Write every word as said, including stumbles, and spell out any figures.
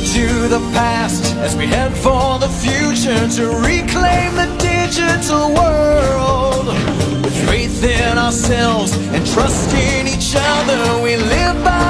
to the past as we head for the future to reclaim the digital world. With faith in ourselves and trust in each other, we live by